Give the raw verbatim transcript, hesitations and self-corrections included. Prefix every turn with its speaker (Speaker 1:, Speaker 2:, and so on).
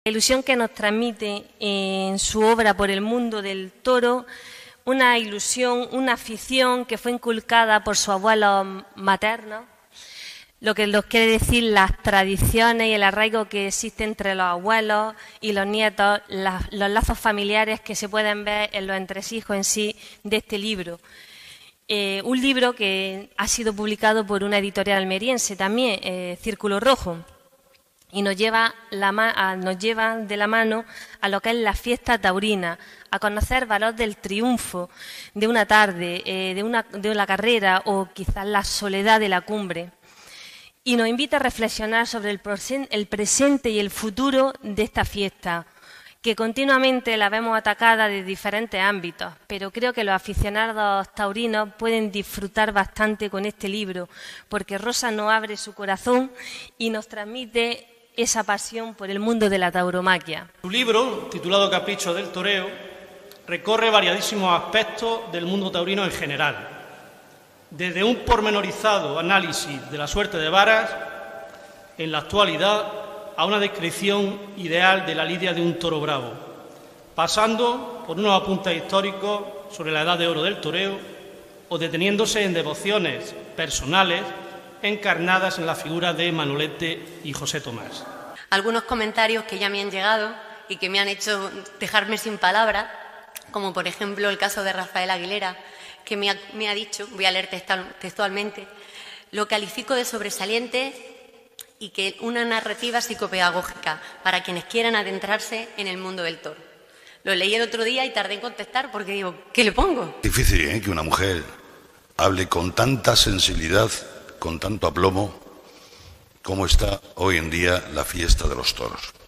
Speaker 1: La ilusión que nos transmite en su obra por el mundo del toro, una ilusión, una afición que fue inculcada por su abuelo materno, lo que nos quiere decir las tradiciones y el arraigo que existe entre los abuelos y los nietos, las, los lazos familiares que se pueden ver en los entresijos en sí de este libro. Eh, un libro que ha sido publicado por una editorial almeriense también, eh, Círculo Rojo, y nos lleva, la, a, nos lleva de la mano a lo que es la fiesta taurina, a conocer el valor del triunfo de una tarde, eh, de, una, de una carrera o quizás la soledad de la cumbre. Y nos invita a reflexionar sobre el, el presente y el futuro de esta fiesta, que continuamente la vemos atacada de diferentes ámbitos, pero creo que los aficionados taurinos pueden disfrutar bastante con este libro, porque Rosa nos abre su corazón y nos transmite esa pasión por el mundo de la tauromaquia.
Speaker 2: Su libro, titulado Caprichos del toreo, recorre variadísimos aspectos del mundo taurino en general, desde un pormenorizado análisis de la suerte de varas en la actualidad a una descripción ideal de la lidia de un toro bravo, pasando por unos apuntes históricos sobre la edad de oro del toreo o deteniéndose en devociones personales encarnadas en la figura de Manolete y José Tomás.
Speaker 3: Algunos comentarios que ya me han llegado y que me han hecho dejarme sin palabras, como por ejemplo el caso de Rafael Aguilera, que me ha, me ha dicho, voy a leer textualmente, lo califico de sobresaliente y que una narrativa psicopedagógica para quienes quieran adentrarse en el mundo del toro. Lo leí el otro día y tardé en contestar porque digo, ¿qué le pongo?
Speaker 4: Difícil, ¿eh?, que una mujer hable con tanta sensibilidad, con tanto aplomo, como está hoy en día la fiesta de los toros.